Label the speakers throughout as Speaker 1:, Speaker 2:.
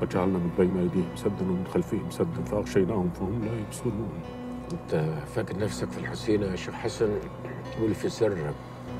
Speaker 1: وجعلنا من بين أيديهم سدا ومن خلفهم سدا فأغشيناهم فهم لا يبصرون.
Speaker 2: أنت فاكر نفسك في الحسين يا شيخ حسن؟ قول في سرك.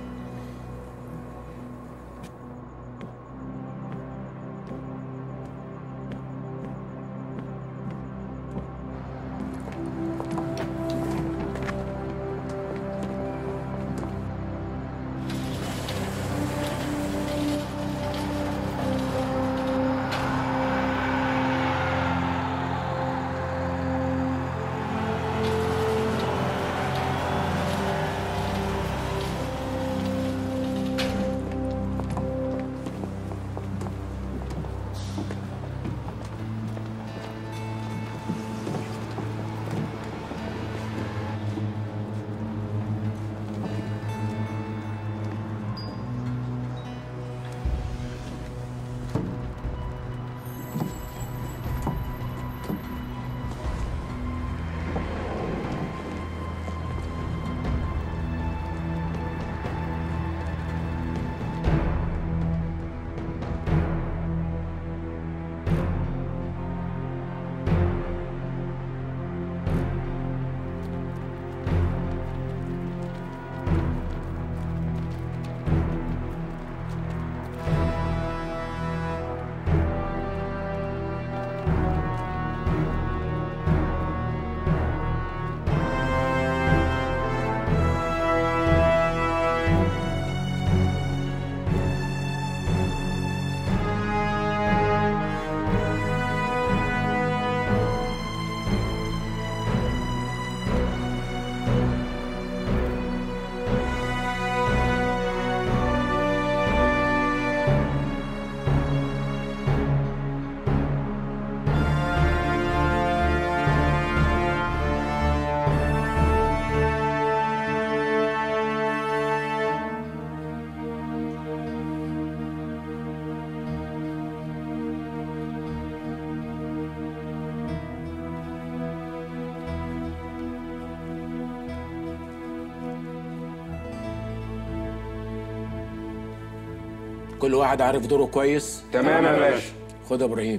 Speaker 2: كل واحد عارف دوره كويس؟
Speaker 3: تمام يا باشا.
Speaker 2: خد يا ابراهيم.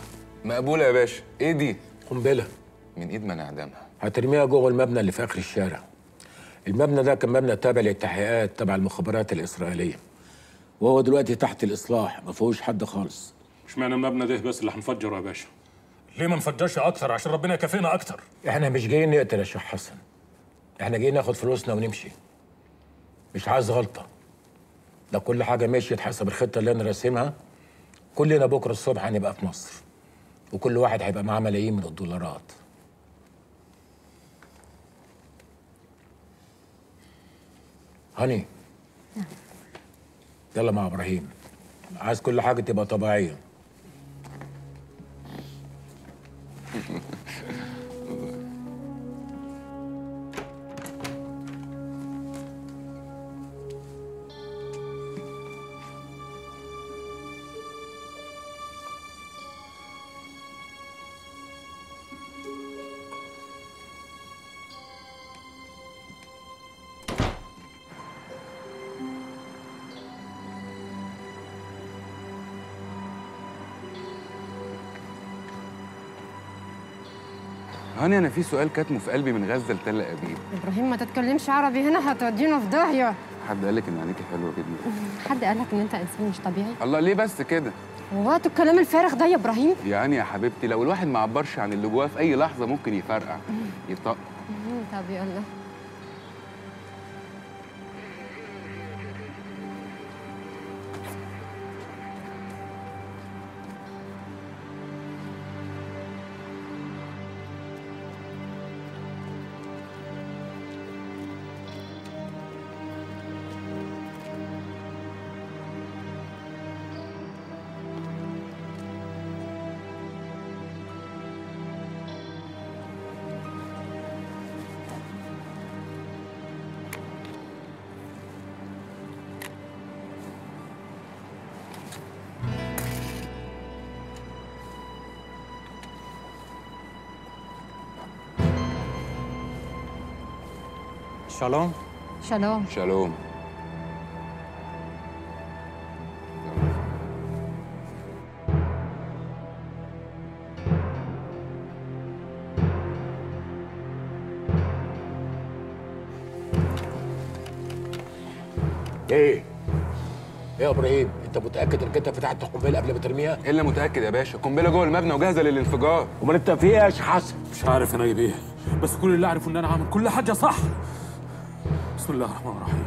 Speaker 3: مقبولة يا باشا. ايه دي؟
Speaker 2: قنبله.
Speaker 3: من ايد من اعدامها؟
Speaker 2: هترميها جوه المبنى اللي في اخر الشارع. المبنى ده كان مبنى تابع للتحقيقات تبع المخابرات الاسرائيليه، وهو دلوقتي تحت الاصلاح، ما فيهوش حد خالص.
Speaker 1: اشمعنى المبنى ده بس اللي هنفجره يا باشا؟
Speaker 4: ليه ما نفجرش اكتر عشان ربنا يكافئنا اكتر؟
Speaker 2: احنا مش جايين نقتل يا شيخ حسن، احنا جايين ناخد فلوسنا ونمشي. مش عايز غلطه. لو كل حاجه مشيت حسب الخطه اللي انا راسمها، كلنا بكره الصبح هنبقى في مصر، وكل واحد هيبقى معاه ملايين من الدولارات. هاني، يلا مع ابراهيم. عايز كل حاجه تبقى طبيعيه.
Speaker 3: هاني، انا في سؤال كاتمه في قلبي من غزه لتل ابيب.
Speaker 5: ابراهيم ما تتكلمش عربي هنا، هتودينا في داهيه.
Speaker 3: حد قالك ان عينيكي حلوه جدا؟
Speaker 5: حد قالك ان انت انسان مش طبيعي؟
Speaker 3: الله، ليه بس كده؟
Speaker 5: وقت الكلام الفارغ ده يا ابراهيم؟
Speaker 3: يعني يا حبيبتي، لو الواحد ما عبرش عن اللي جواه في اي لحظه ممكن يفرقع، يطق.
Speaker 5: طب يلا.
Speaker 4: شالوم.
Speaker 5: شالوم.
Speaker 3: شالوم.
Speaker 2: ايه يا ابراهيم، انت متاكد انك انت فتحت القنبله قبل ما ترميها؟
Speaker 3: الا متاكد يا باشا، القنبله جوه المبنى وجاهزه للانفجار.
Speaker 2: امال انت في ايه يا شيخ حسن؟
Speaker 1: مش عارف انا ايه، بس كل اللي اعرفه ان انا عامل كل حاجه صح. بسم الله الرحمن الرحيم.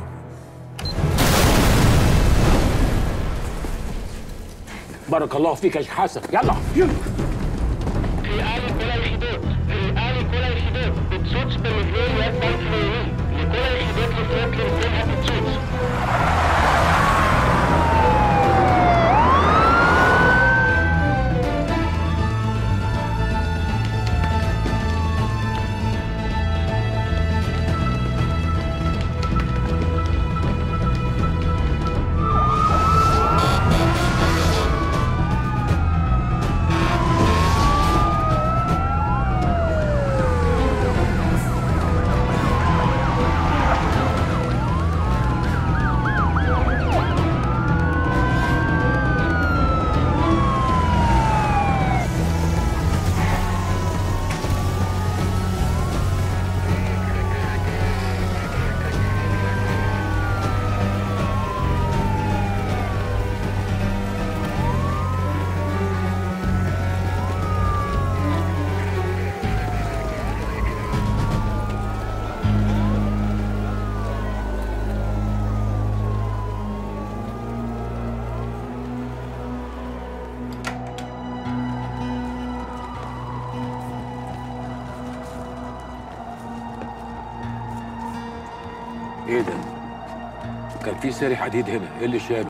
Speaker 2: بارك الله فيك يا شيخ حسن. يلا يلا.
Speaker 6: في آل كل الحدود، في آل كل الحدود، بتسوتس بالمليون يد الفلويين، لكل الحدود لفوق لكلها بتسوتس.
Speaker 2: ايه ده؟ كان في ساري حديد هنا، ايه اللي شاله؟